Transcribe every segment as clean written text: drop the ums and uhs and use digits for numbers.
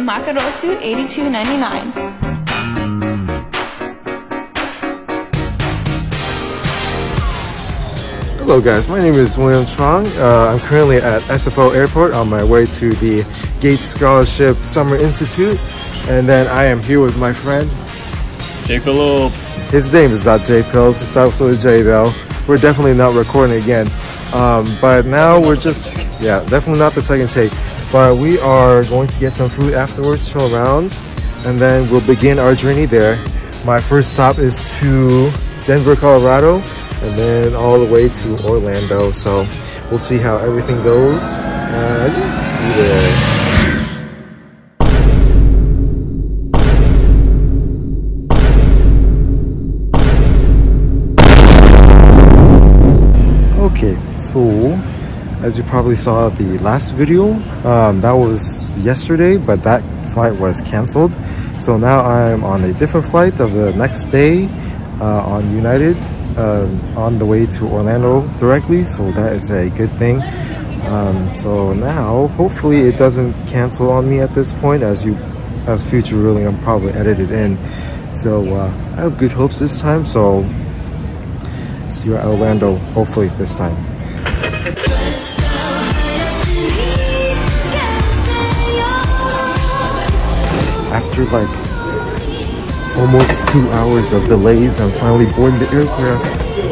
Makarosu $82.99. Hello guys, my name is William Trong. I'm currently at SFO Airport on my way to the Gates Scholarship Summer Institute, and then I am here with my friend J. Phillips. His name is not J. Phillips, it starts with a J though. We're definitely not recording again, but now we're just, yeah, definitely not the second take, but we are going to get some food afterwards, chill around, and then we'll begin our journey there. My first stop is to Denver, Colorado, and then all the way to Orlando, so we'll see how everything goes and see you there. Okay, so as you probably saw the last video, that was yesterday, but that flight was canceled, so now I'm on a different flight of the next day on United, on the way to Orlando directly, so that is a good thing. So now hopefully it doesn't cancel on me at this point, as future ruling I'm probably edited in, so I have good hopes this time, so see you at Orlando hopefully this time. After like almost 2 hours of delays, I'm finally boarding the aircraft.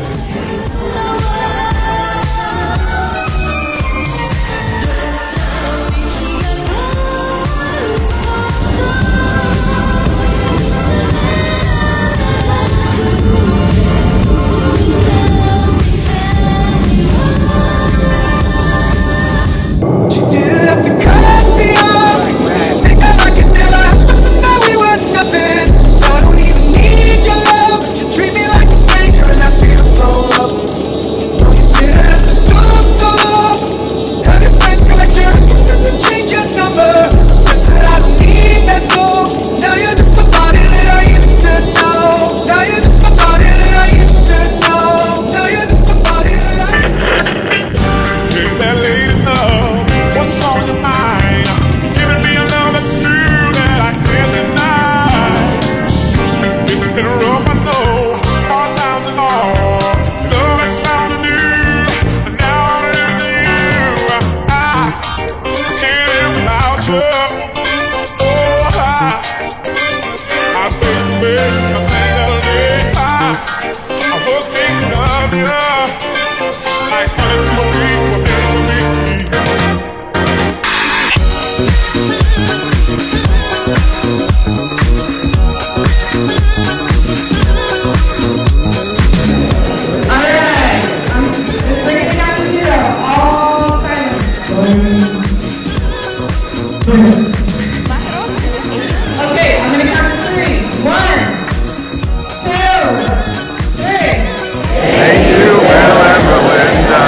Okay, I'm gonna count to 3. 1, 2, 3. Thank you, Will and Melinda.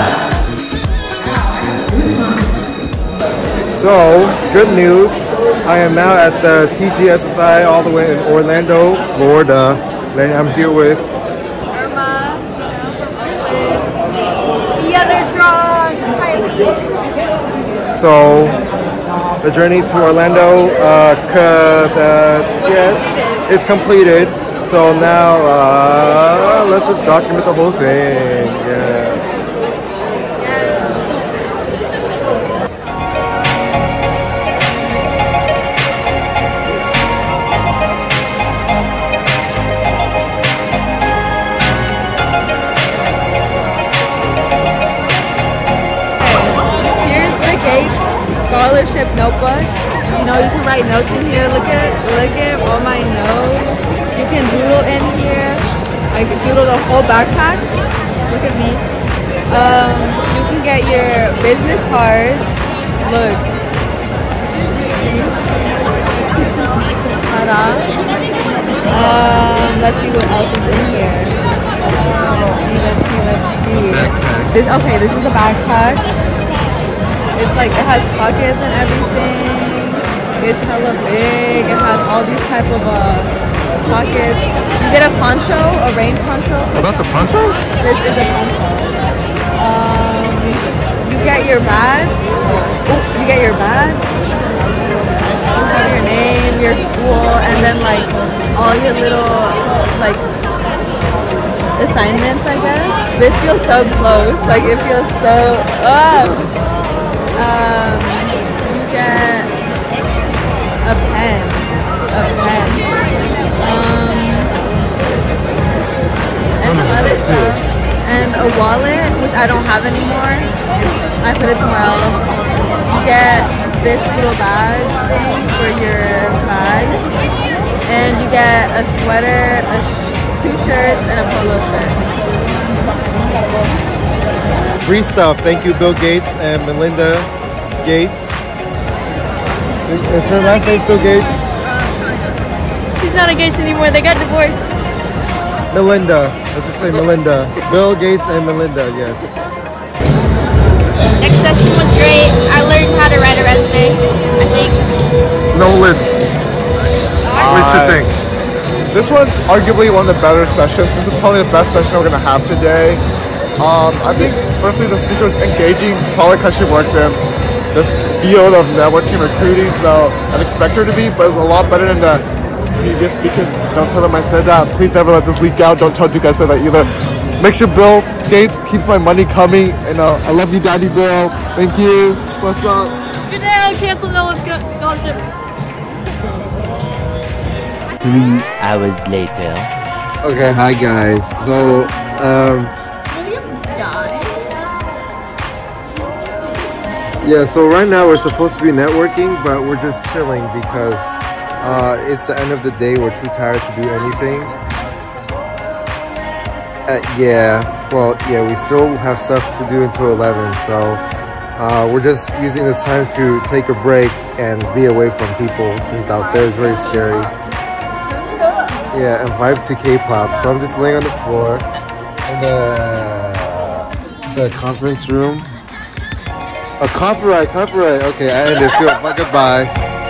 So, good news. I am now at the TGSSI all the way in Orlando, Florida. And I'm here with Irma, the other drunk, Kylie. So, the journey to Orlando, yes, it's completed. So now, let's just document the whole thing. Yes. Here's the Gates Scholarship Notebook. You know, you can write notes in here. Look at all my notes. You can doodle in here. I can doodle the whole backpack. Look at me. You can get your business cards. Look. See? Ta-da. Let's see what else is in here. Let's see. This is a backpack. It's like, it has pockets and everything. It's hella big. It has all these type of pockets. You get a poncho, a rain poncho. Oh, that's a poncho? This is a poncho. You get your badge. Oh, you get your badge. name, your school, and then like all your little like assignments, I guess. This feels so close. Like it feels so. You get a pen. And some other stuff. And a wallet, which I don't have anymore. I put it somewhere else. You get this little bag thing for your bag. And you get a sweater, two shirts, and a polo shirt. Free stuff. Thank you, Bill Gates and Melinda Gates. Is her last name still Gates? She's not a Gates anymore. They got divorced. Melinda. Let's just say Melinda. Bill Gates and Melinda, yes. Next session was great. I learned how to write a resume, I think. Nolan. What do you think? This one, arguably one of the better sessions. This is probably the best session we're going to have today. I think, firstly, the speaker is engaging, probably because she works in this field of networking recruiting, so I'd expect her to be, but it's a lot better than the previous speaker. Don't tell them I said that. Please never let this leak out. Don't tell Duke I said that either. Make sure Bill Gates keeps my money coming, and I love you, Daddy Bill. Thank you. What's up? Good day, I'll cancel Noah's scholarship. 3 hours later. Okay, hi guys. So, yeah, so right now we're supposed to be networking, but we're just chilling because it's the end of the day. We're too tired to do anything. We still have stuff to do until 11, so we're just using this time to take a break and be away from people since out there is very scary. Yeah, and vibe to K-pop. So I'm just laying on the floor in the conference room. A copyright. Okay, I end this. Goodbye.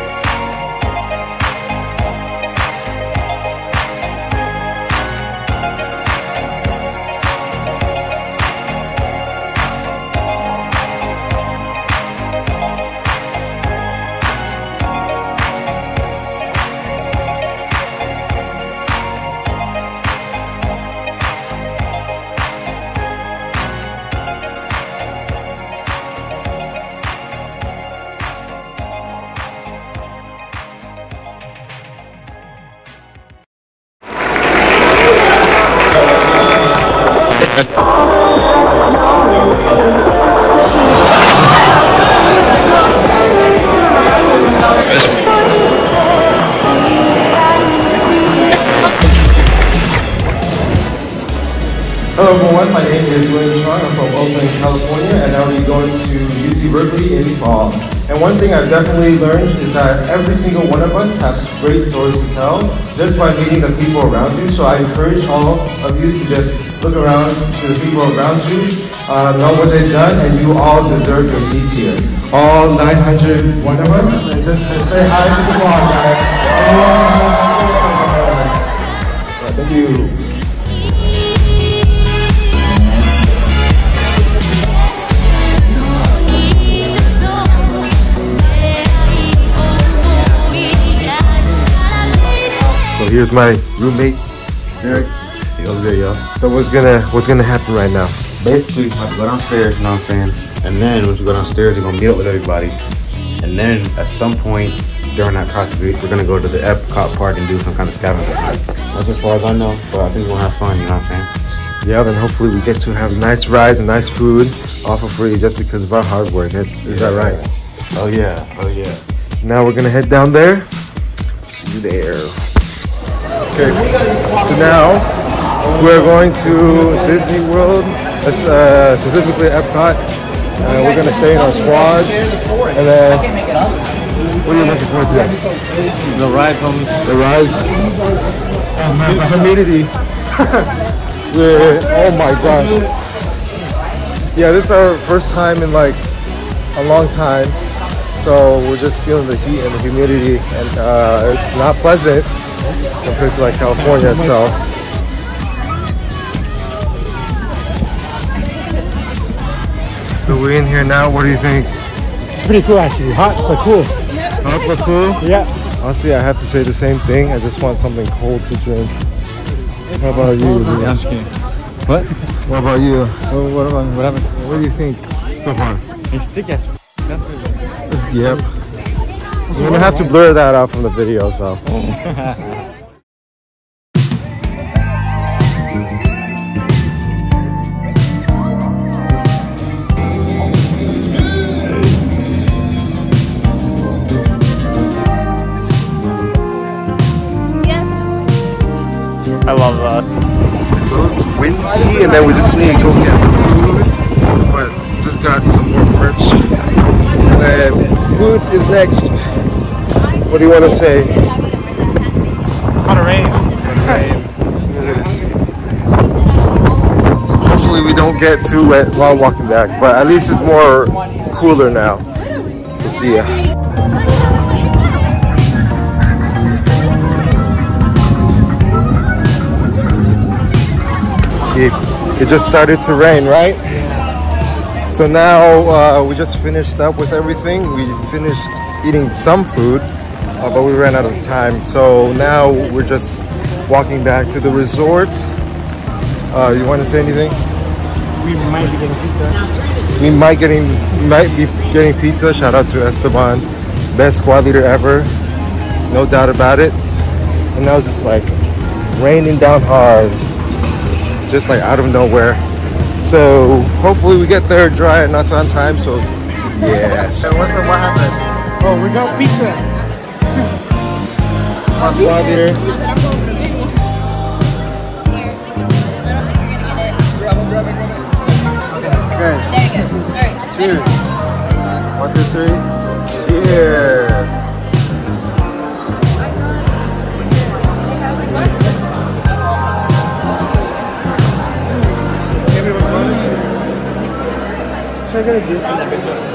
Hello everyone, my name is William Chong. I'm from Oakland, California, and I'll be going to UC Berkeley in the fall. And one thing I've definitely learned is that every single one of us has great stories to tell just by meeting the people around you. So I encourage all of you to just look around to the people around you, know what they've done, and you all deserve your seats here. All 901 of us, and just say hi to the vlog, guys. Thank you. So here's my roommate, Eric. How's it, y'all? So what's gonna happen right now? Basically, you have to go downstairs, you know what I'm saying? And then once you go downstairs, you're gonna meet up with everybody. And then at some point during that process, we're gonna go to the Epcot park and do some kind of scavenger hunt. That's as far as I know, but I think we're gonna have fun, you know what I'm saying? Yeah, and hopefully we get to have nice rides and nice food all for free just because of our hard work. Is that right? Oh yeah. Now we're gonna head down there. See you there. Okay, so now we're going to Disney World, specifically Epcot. We're gonna stay in our squads, and then what are you looking forward to? The rides, homie. The rides. The humidity. Oh my gosh. Yeah, this is our first time in like a long time, so we're just feeling the heat and the humidity, and it's not pleasant compared to like California. So we're in here now. What do you think? It's pretty cool actually. Hot but cool. Hot but cool? Yeah. Honestly, I have to say the same thing. I just want something cold to drink. How about you? Yeah, I'm just kidding. What? What about you? What happened? What do you think so far? It's sticky as Yep. I'm gonna have to blur that out from the video, so. I love that. It's windy, and then we just need to go get food. But just got some more merch. And then food is next. What do you want to say? It's gonna rain. Hopefully we don't get too wet while walking back, but at least it's more cooler now. So see ya. It just started to rain, right? So now we just finished up with everything. We finished eating some food, but we ran out of time. So now we're just walking back to the resort. You want to say anything? We might be getting pizza. We might be getting pizza. Shout out to Esteban, best squad leader ever, no doubt about it. And now it's just like raining down hard, just like out of nowhere. So hopefully we get there dry and not so on time. So yes. What happened? Oh, we got pizza. Our squad leader. Okay. There you go. All right. Cheers. 1, 2, 3. Cheers. Should I get a drink?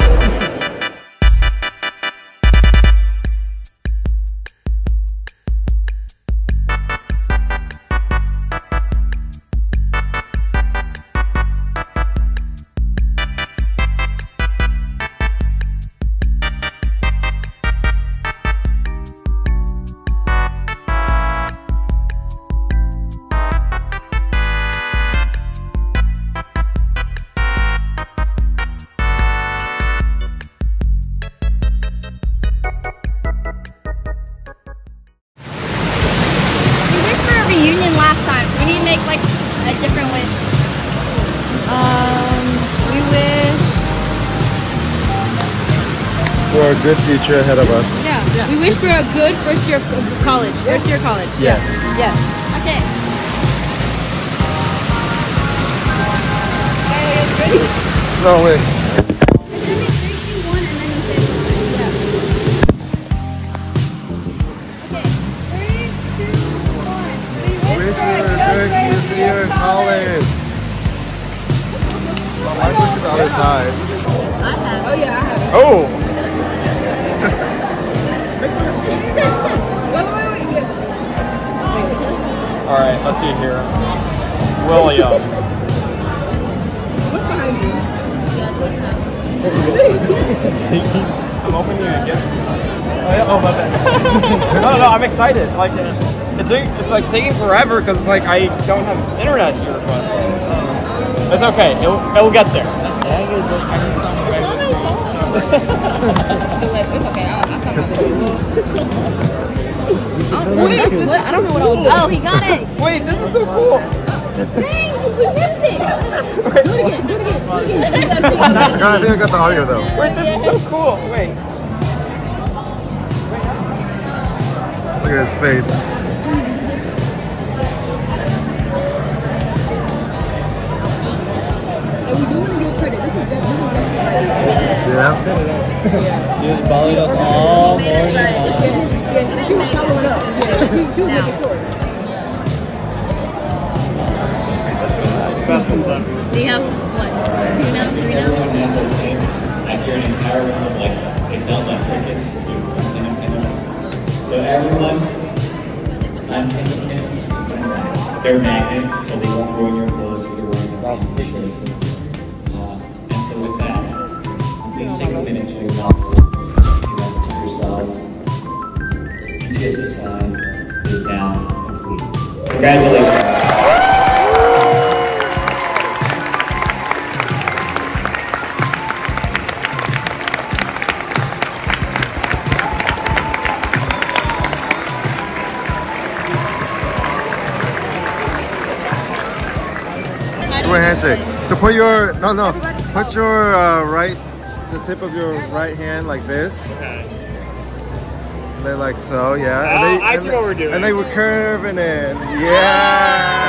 Last time. We need to make like a different wish. We wish. For a good future ahead of us. Yeah. We wish for a good first year of college. First year of college. Yes. Yes. Okay. No way. Year in college. Oh, I went to the other side. I have. Oh yeah, I have. Oh. All right, let's see here. William. What's behind you? I'm opening a gift. Oh, my bad. No, I'm excited. Like, it's like taking forever because it's like I don't have internet here, but it's okay. It'll get there. It's okay. I'll stop my video. I don't know what I was doing. Oh, he got it. Wait, this is so cool. Dang, we missed it. Do it again. I think I got the audio though. Wait, this is so cool. Wait. Look at his face. And we do want to give credit. This is just Yeah. She was following us all morning long. Yeah, she was following up. Yeah, she was making sure. Do you have what? 2 now? 3 now? Everyone knows their names. I hear an entire room of like, they sound like crickets. So everyone, unpin the pins. They're magnet, so they won't ruin your clothes if you're wearing the pants and shirt. And so with that, please take a minute to acknowledge yourselves. Congratulations. Do a handshake. So put your put your the tip of your right hand like this. Okay. And then like so, yeah. Oh, I see what we're doing. And they were curving in. Yeah.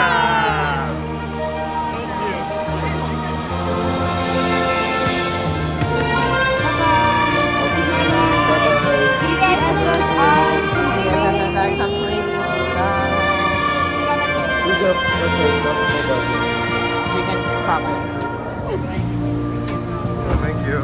Thank you.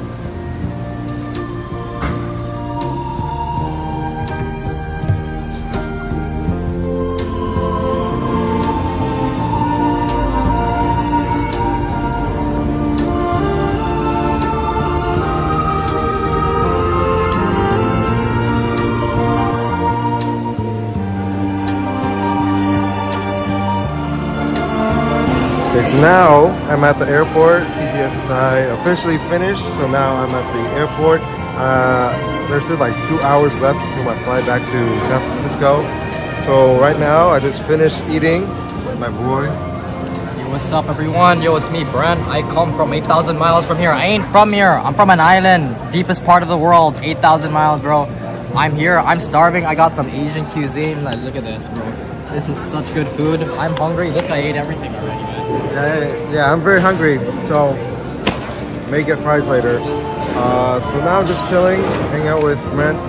Okay, so now I'm at the airport. TGSSI officially finished, so now I'm at the airport. There's still like 2 hours left until my flight back to San Francisco. So right now I just finished eating with my boy. Yo, what's up everyone? Yo, it's me, Brent. I come from 8,000 miles from here. I ain't from here. I'm from an island, deepest part of the world, 8,000 miles, bro. I'm here, I'm starving. I got some Asian cuisine. Like, look at this, bro. This is such good food. I'm hungry. This guy ate everything already, man. Yeah, I'm very hungry, so may get fries later. So now I'm just chilling, hanging out with Brent,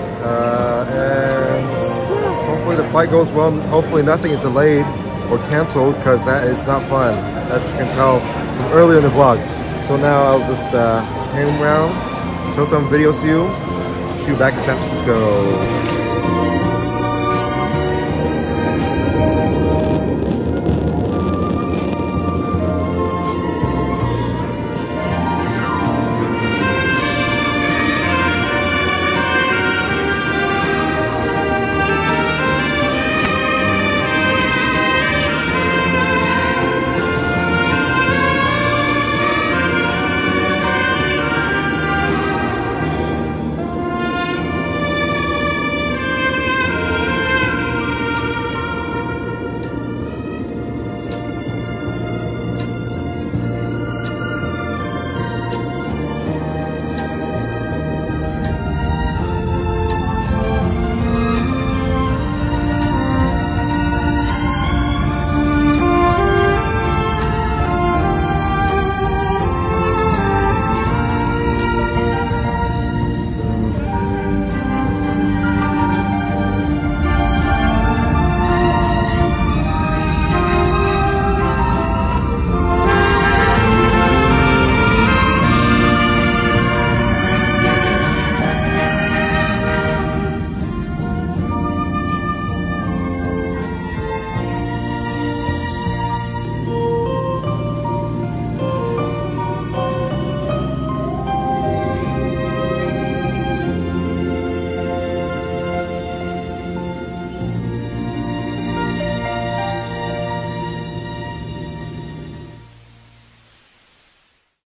and hopefully the flight goes well. Hopefully nothing is delayed or canceled, because that is not fun, as you can tell from earlier in the vlog. So now I'll just hang around, show some videos to you. See you back in San Francisco.